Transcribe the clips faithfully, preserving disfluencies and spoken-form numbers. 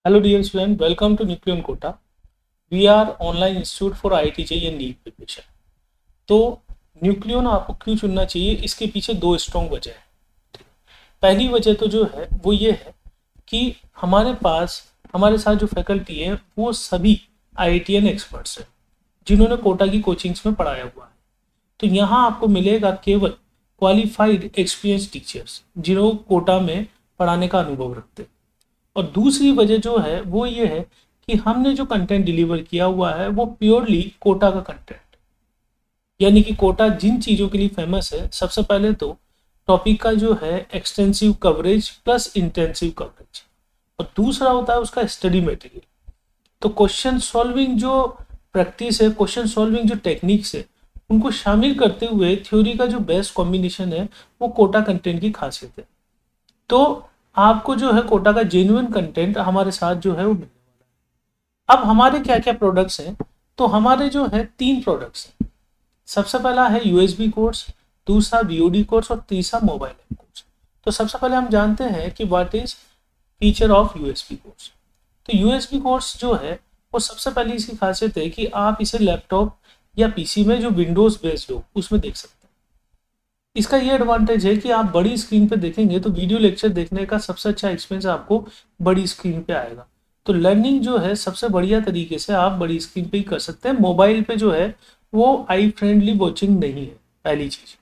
Hello dear student, welcome to Nucleon Kota. We are online institute for I I T J E and NEET preparation. तो Nucleon आपको क्यों चुनना चाहिए, इसके पीछे दो स्ट्रॉन्ग वजह है। पहली वजह तो जो है वो ये है कि हमारे पास हमारे साथ जो फैकल्टी है वो सभी IITian experts हैं जिन्होंने कोटा की कोचिंग्स में पढ़ाया हुआ है। तो यहाँ आपको मिलेगा केवल क्वालिफाइड एक्सपीरियंस टीचर्स जिन्होंने कोटा में पढ़ाने का अनुभव रखते हैं। और दूसरी वजह जो है वो ये है कि हमने जो कंटेंट डिलीवर किया हुआ है वो प्योरली कोटा का कंटेंट, यानी कि कोटा जिन चीज़ों के लिए फेमस है, सबसे पहले तो टॉपिक का जो है extensive coverage plus intensive coverage, और दूसरा होता है उसका स्टडी मटेरियल। तो क्वेश्चन सॉल्विंग जो प्रैक्टिस है, क्वेश्चन सॉल्विंग जो टेक्निक्स है, उनको शामिल करते हुए थ्योरी का जो बेस्ट कॉम्बिनेशन है वो कोटा कंटेंट की खासियत है। तो आपको जो है कोटा का जेन्युइन कंटेंट हमारे साथ जो है वो मिलने वाला है। अब हमारे क्या क्या प्रोडक्ट्स हैं, तो हमारे जो है तीन प्रोडक्ट्स हैं। सबसे पहला है यूएसबी कोर्स, दूसरा वीओडी कोर्स और तीसरा मोबाइल ऐप कोर्स। तो सबसे पहले हम जानते हैं कि what is feature of USB course. तो यूएसबी कोर्स जो है वो सबसे पहले इसकी खासियत है कि आप इसे लैपटॉप या पीसी में जो विंडोज बेस्ड हो उसमें देख सकते हैं। इसका ये एडवांटेज है कि आप बड़ी स्क्रीन पे देखेंगे तो वीडियो लेक्चर देखने का सबसे अच्छा एक्सपीरियंस आपको बड़ी स्क्रीन पे आएगा। तो लर्निंग जो है सबसे बढ़िया तरीके से आप बड़ी स्क्रीन पे ही कर सकते हैं। मोबाइल पे जो है वो आई फ्रेंडली वॉचिंग नहीं है, पहली चीज।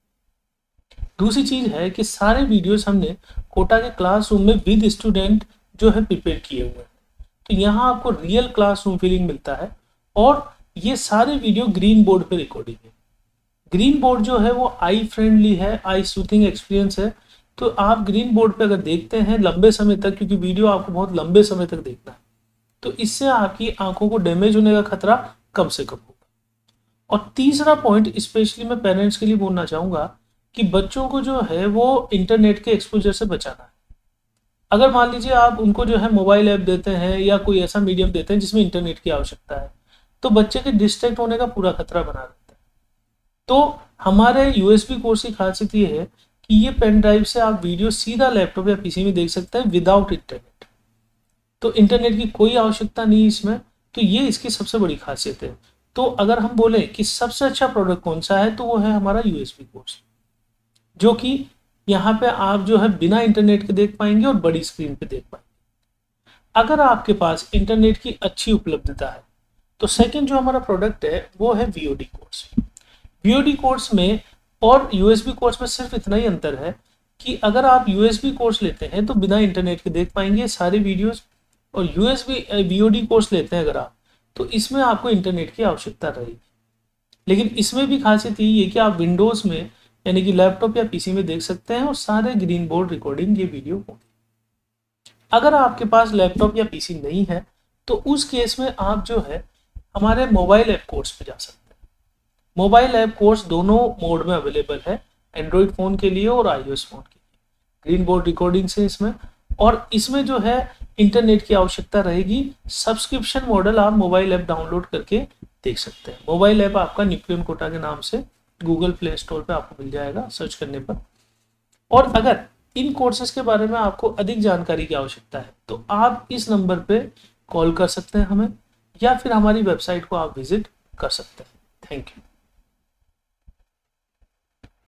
दूसरी चीज है कि सारे वीडियोस हमने कोटा के क्लासरूम में विद स्टूडेंट जो है प्रिपेयर किए हुए हैं। तो यहाँ आपको रियल क्लासरूम फीलिंग मिलता है, और ये सारे वीडियो ग्रीन बोर्ड पे रिकॉर्डिंग है। ग्रीन बोर्ड जो है वो आई फ्रेंडली है, आई सूथिंग एक्सपीरियंस है। तो आप ग्रीन बोर्ड पे अगर देखते हैं लंबे समय तक, क्योंकि वीडियो आपको बहुत लंबे समय तक देखना है, तो इससे आपकी आंखों को डैमेज होने का खतरा कम से कम होगा। और तीसरा पॉइंट स्पेशली मैं पेरेंट्स के लिए बोलना चाहूंगा कि बच्चों को जो है वो इंटरनेट के एक्सपोजर से बचाना है। अगर मान लीजिए आप उनको जो है मोबाइल ऐप देते हैं या कोई ऐसा मीडियम देते हैं जिसमें इंटरनेट की आवश्यकता है, तो बच्चे के डिस्ट्रैक्ट होने का पूरा खतरा बना रहता है। तो हमारे यूएसबी कोर्स की खासियत ये है कि ये पेन ड्राइव से आप वीडियो सीधा लैपटॉप या पीसी में देख सकते हैं विदाउट इंटरनेट। तो इंटरनेट की कोई आवश्यकता नहीं इसमें। तो ये इसकी सबसे बड़ी खासियत है। तो अगर हम बोले कि सबसे अच्छा प्रोडक्ट कौन सा है, तो वो है हमारा यूएसबी कोर्स, जो कि यहाँ पे आप जो है बिना इंटरनेट के देख पाएंगे और बड़ी स्क्रीन पे देख पाएंगे। अगर आपके पास इंटरनेट की अच्छी उपलब्धता है तो सेकेंड जो हमारा प्रोडक्ट है वो है वीओडी कोर्स। वीओडी कोर्स में और यूएसबी कोर्स में सिर्फ इतना ही अंतर है कि अगर आप यूएसबी कोर्स लेते हैं तो बिना इंटरनेट के देख पाएंगे सारे वीडियोस, और यूएसबी वीओडी कोर्स लेते हैं अगर आप, तो इसमें आपको इंटरनेट की आवश्यकता रहेगी। लेकिन इसमें भी खासियत यही है कि आप विंडोज में यानी कि लैपटॉप या पीसी में देख सकते हैं और सारे ग्रीन बोर्ड रिकॉर्डिंग ये वीडियो होगी। अगर आपके पास लैपटॉप या पीसी नहीं है तो उस केस में आप जो है हमारे मोबाइल ऐप कोर्स पे जा सकते हैं। मोबाइल ऐप कोर्स दोनों मोड में अवेलेबल है, एंड्रॉइड फ़ोन के लिए और आईओएस फ़ोन के लिए। ग्रीन बोर्ड रिकॉर्डिंग से इसमें, और इसमें जो है इंटरनेट की आवश्यकता रहेगी। सब्सक्रिप्शन मॉडल आप मोबाइल ऐप डाउनलोड करके देख सकते हैं। मोबाइल ऐप आपका न्यूक्लियन कोटा के नाम से गूगल प्ले स्टोर पे आपको मिल जाएगा सर्च करने पर। और अगर इन कोर्सेज के बारे में आपको अधिक जानकारी की आवश्यकता है तो आप इस नंबर पे कॉल कर सकते हैं हमें, या फिर हमारी वेबसाइट को आप विजिट कर सकते हैं। Thank you.